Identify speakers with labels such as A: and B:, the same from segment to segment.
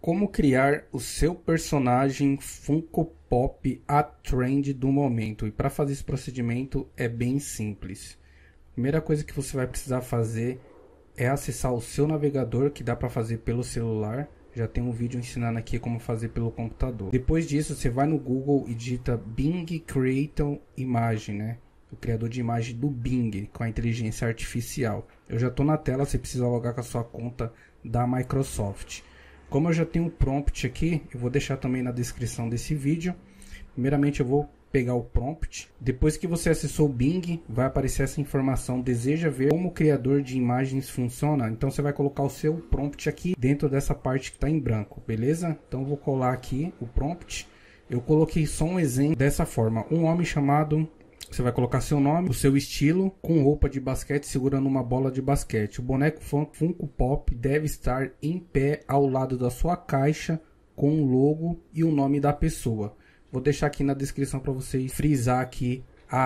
A: Como criar o seu personagem Funko Pop a trend do momento. E para fazer esse procedimento é bem simples. Primeira coisa que você vai precisar fazer é acessar o seu navegador, que dá para fazer pelo celular. Já tem um vídeo ensinando aqui como fazer pelo computador. Depois disso, você vai no Google e digita Bing Creator Image, né? O criador de imagem do Bing, com a inteligência artificial. Eu já estou na tela, você precisa logar com a sua conta da Microsoft. Como eu já tenho um prompt aqui, eu vou deixar também na descrição desse vídeo. Primeiramente eu vou pegar o prompt. Depois que você acessou o Bing, vai aparecer essa informação. Deseja ver como o criador de imagens funciona? Então você vai colocar o seu prompt aqui dentro dessa parte que está em branco, beleza? Então eu vou colar aqui o prompt. Eu coloquei só um exemplo dessa forma. Um homem chamado... Você vai colocar seu nome, o seu estilo, com roupa de basquete segurando uma bola de basquete. O boneco Funko Pop deve estar em pé ao lado da sua caixa com o logo e o nome da pessoa. Vou deixar aqui na descrição para vocês frisar aqui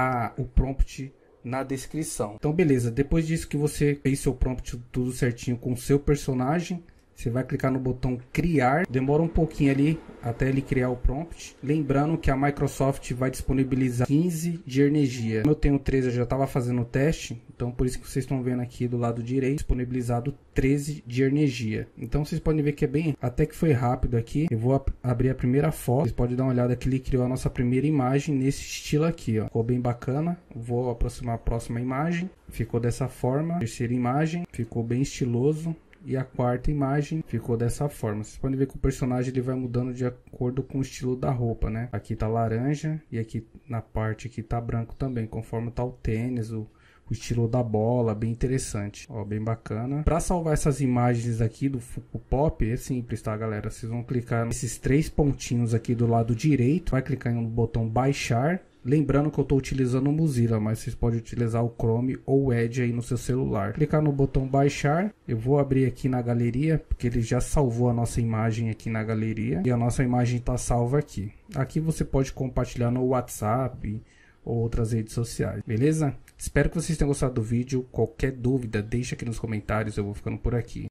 A: o prompt na descrição. Então beleza, depois disso que você fez seu prompt tudo certinho com o seu personagem, você vai clicar no botão criar, demora um pouquinho ali até ele criar o prompt. Lembrando que a Microsoft vai disponibilizar 15 de energia. Como eu tenho 13, eu já estava fazendo o teste, então por isso que vocês estão vendo aqui do lado direito, disponibilizado 13 de energia. Então vocês podem ver que é bem, até que foi rápido aqui. Eu vou abrir a primeira foto, vocês podem dar uma olhada que ele criou a nossa primeira imagem nesse estilo aqui, ó. Ficou bem bacana. Vou aproximar a próxima imagem, ficou dessa forma. Terceira imagem, ficou bem estiloso. E a quarta imagem ficou dessa forma. Vocês podem ver que o personagem ele vai mudando de acordo com o estilo da roupa, né? Aqui tá laranja e aqui na parte aqui tá branco também, conforme tá o tênis, o estilo da bola, bem interessante, ó, bem bacana. Para salvar essas imagens aqui do Funko Pop é simples, tá, galera? Vocês vão clicar nesses três pontinhos aqui do lado direito, vai clicar no botão baixar. Lembrando que eu estou utilizando o Mozilla, mas vocês podem utilizar o Chrome ou o Edge aí no seu celular. Clicar no botão baixar, eu vou abrir aqui na galeria, porque ele já salvou a nossa imagem aqui na galeria. E a nossa imagem está salva aqui. Aqui você pode compartilhar no WhatsApp ou outras redes sociais, beleza? Espero que vocês tenham gostado do vídeo. Qualquer dúvida, deixa aqui nos comentários, eu vou ficando por aqui.